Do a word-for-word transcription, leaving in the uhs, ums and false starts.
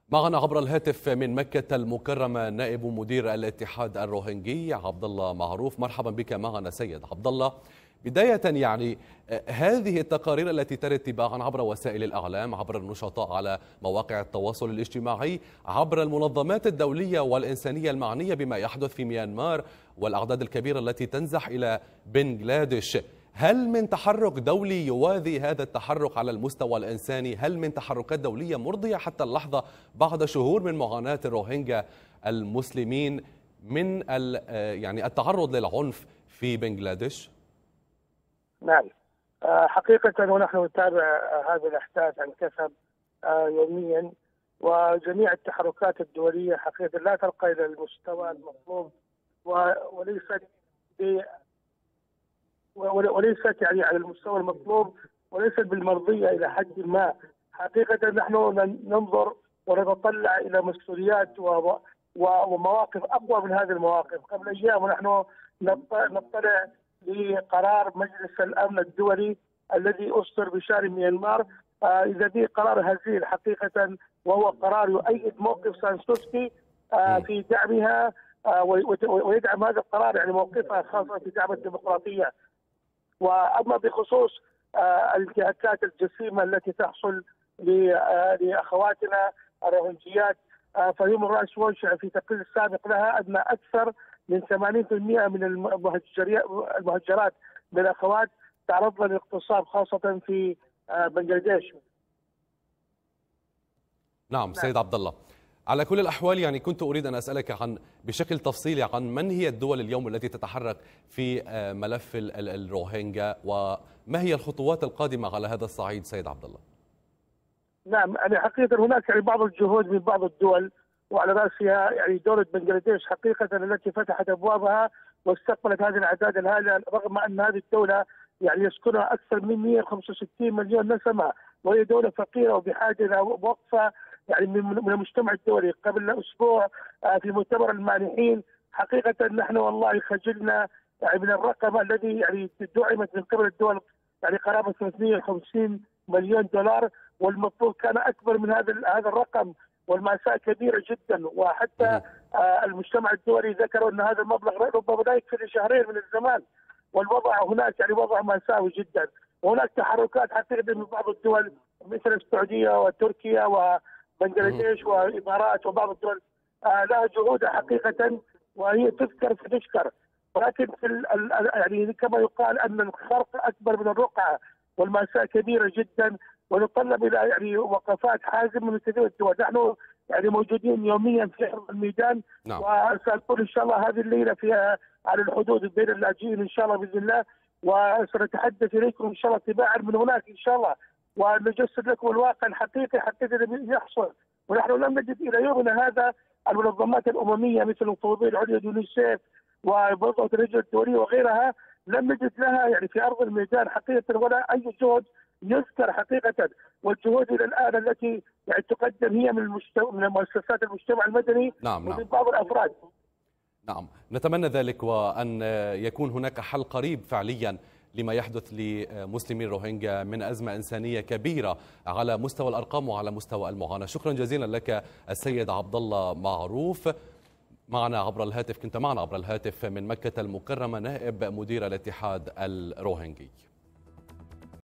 معنا عبر الهاتف من مكة المكرمة نائب مدير الاتحاد الروهينجي عبد الله معروف. مرحبا بك معنا سيد عبد الله. بداية يعني هذه التقارير التي ترد تباعا عبر وسائل الإعلام، عبر النشطاء على مواقع التواصل الاجتماعي، عبر المنظمات الدولية والإنسانية المعنية بما يحدث في ميانمار والأعداد الكبيرة التي تنزح إلى بنغلاديش، هل من تحرك دولي يوازي هذا التحرك على المستوى الإنساني؟ هل من تحركات دولية مرضية حتى اللحظة بعد شهور من معاناة الروهينجا المسلمين من يعني التعرض للعنف في بنغلاديش؟ نعم، حقيقة ونحن نتابع هذه الأحداث عن كثب يوميا، وجميع التحركات الدولية حقيقة لا ترقى إلى المستوى المطلوب وليست وليست يعني على المستوى المطلوب وليست بالمرضية إلى حد ما. حقيقة نحن ننظر ونتطلع إلى مسؤوليات ومواقف أقوى من هذه المواقف. قبل أيام ونحن نطلع لقرار مجلس الأمن الدولي الذي أصدر بشأن ميانمار، إذا به قرار هزيل حقيقة، وهو قرار يؤيد موقف سان سو كي في دعمها ويدعم هذا القرار يعني موقفها خاصة في دعم الديمقراطية. وأما بخصوص الانتهاكات الجسيمة التي تحصل لأخواتنا الروهنجيات، فهيومن رايتس ووتش في تقرير السابق لها أن أكثر من ثمانين بالمئة من المهجرات من الأخوات تعرضن للاغتصاب خاصة في بنغلاديش. نعم سيد عبد الله، على كل الأحوال يعني كنت أريد أن أسألك عن بشكل تفصيلي عن من هي الدول اليوم التي تتحرك في ملف الروهينجا، وما هي الخطوات القادمة على هذا الصعيد سيد عبد الله؟ نعم، يعني حقيقة هناك يعني بعض الجهود من بعض الدول، وعلى رأسها يعني دولة بنغلاديش حقيقة التي فتحت أبوابها واستقبلت هذه الأعداد الهائلة، رغم أن هذه الدولة يعني يسكنها أكثر من مئة وخمسة وستين مليون نسمة، وهي دولة فقيرة وبحاجة إلى وقفة يعني من المجتمع الدولي. قبل أسبوع في مؤتمر المانحين حقيقة نحن والله خجلنا يعني من الرقم الذي يعني دعمت من قبل الدول، يعني قرابة ثلاثمئة وخمسين مليون دولار، والمطلوب كان أكبر من هذا هذا الرقم، والمأساة كبيرة جدا. وحتى المجتمع الدولي ذكروا أن هذا المبلغ ربما لا يكفي لشهرين من الزمان، والوضع هناك يعني وضع مأساوي جدا. وهناك تحركات حقيقة من بعض الدول مثل السعودية وتركيا وبنغلاديش والإمارات وبعض الدول لها جهود حقيقة وهي تذكر فتشكر، ولكن في يعني كما يقال أن الخرق أكبر من الرقعة، والمأساة كبيرة جدا، ونتطلب إلى يعني وقفات حازمة من كثير الدول. نحن يعني موجودين يوميا في أرض الميدان. نعم. وسنكون إن شاء الله هذه الليلة فيها على الحدود بين اللاجئين إن شاء الله بإذن الله، وسنتحدث إليكم إن شاء الله تباعا من هناك إن شاء الله، ونجسد لكم الواقع الحقيقي حقيقي الذي يحصل. ونحن لم نجد إلى يومنا هذا المنظمات الأممية مثل المفوضية العليا يونيسيف ومنظمة الهجرة الدولية وغيرها، لم نجد لها يعني في أرض الميدان حقيقة ولا أي جهد يذكر حقيقة. والجهود إلى الآن التي يعني تقدم هي من المجتمع من مؤسسات المجتمع المدني. نعم ومن بعض الأفراد. نعم، نتمنى ذلك، وأن يكون هناك حل قريب فعليا لما يحدث لمسلمي الروهينجا من أزمة إنسانية كبيرة على مستوى الأرقام وعلى مستوى المعاناة. شكرا جزيلا لك السيد عبد الله معروف. معنا عبر الهاتف كنت معنا عبر الهاتف من مكة المكرمة نائب مدير الاتحاد الروهينجي.